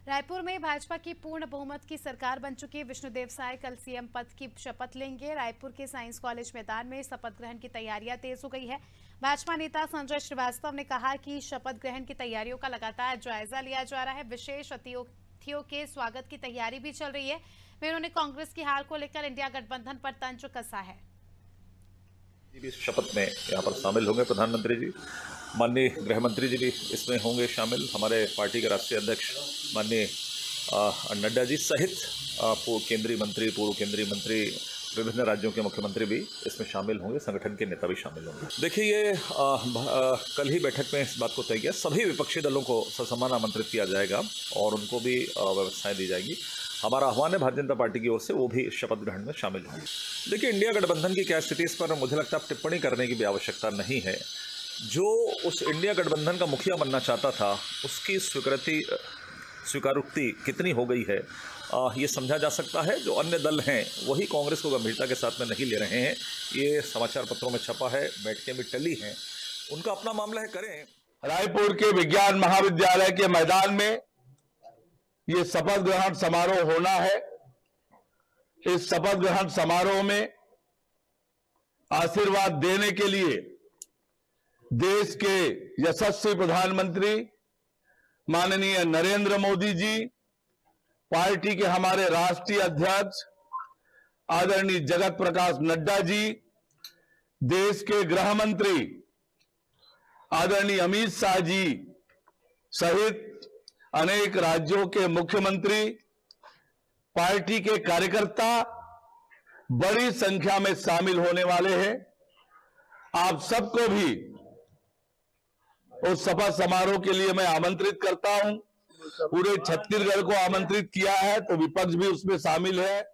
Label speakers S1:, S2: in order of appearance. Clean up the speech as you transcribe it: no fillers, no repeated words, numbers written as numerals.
S1: रायपुर में भाजपा की पूर्ण बहुमत की सरकार बन चुकी विष्णुदेव साय कल सीएम पद की शपथ लेंगे। रायपुर के साइंस कॉलेज मैदान में शपथ ग्रहण की तैयारियां तेज हो गई है। भाजपा नेता संजय श्रीवास्तव ने कहा कि शपथ ग्रहण की तैयारियों का लगातार जायजा लिया जा रहा है। विशेष अतिथियों के स्वागत की तैयारी भी चल रही है। वहीं उन्होंने कांग्रेस की हार को लेकर इंडिया गठबंधन पर तंज कसा है।
S2: इस शपथ में यहाँ पर शामिल होंगे प्रधानमंत्री जी, माननीय गृह मंत्री जी भी इसमें होंगे शामिल, हमारे पार्टी के राष्ट्रीय अध्यक्ष माननीय नड्डा जी सहित पूर्व केंद्रीय मंत्री, विभिन्न राज्यों के मुख्यमंत्री भी इसमें शामिल होंगे, संगठन के नेता भी शामिल होंगे। देखिए, ये कल ही बैठक में इस बात को तय किया, सभी विपक्षी दलों को ससम्मान आमंत्रित किया जाएगा और उनको भी व्यवस्थाएं दी जाएगी। हमारा आह्वान है भारतीय जनता पार्टी की ओर से, वो भी शपथ ग्रहण में शामिल होंगे। देखिए, इंडिया गठबंधन की क्या स्थिति, इस पर मुझे लगता है टिप्पणी करने की भी आवश्यकता नहीं है। जो उस इंडिया गठबंधन का मुखिया बनना चाहता था, उसकी स्वीकारोक्ति कितनी हो गई है, ये समझा जा सकता है। जो अन्य दल हैं वही कांग्रेस को गंभीरता के साथ में नहीं ले रहे हैं। ये समाचार पत्रों में छपा है, बैठकें भी टली हैं, उनका अपना मामला है, करें।
S3: रायपुर के विज्ञान महाविद्यालय के मैदान में ये शपथ ग्रहण समारोह होना है। इस शपथ ग्रहण समारोह में आशीर्वाद देने के लिए देश के यशस्वी प्रधानमंत्री माननीय नरेंद्र मोदी जी, पार्टी के हमारे राष्ट्रीय अध्यक्ष आदरणीय जगत प्रकाश नड्डा जी, देश के गृह मंत्री आदरणीय अमित शाह जी सहित अनेक राज्यों के मुख्यमंत्री, पार्टी के कार्यकर्ता बड़ी संख्या में शामिल होने वाले हैं। आप सबको भी उस शपथ समारोह के लिए मैं आमंत्रित करता हूं। पूरे छत्तीसगढ़ को आमंत्रित किया है, तो विपक्ष भी उसमें शामिल है।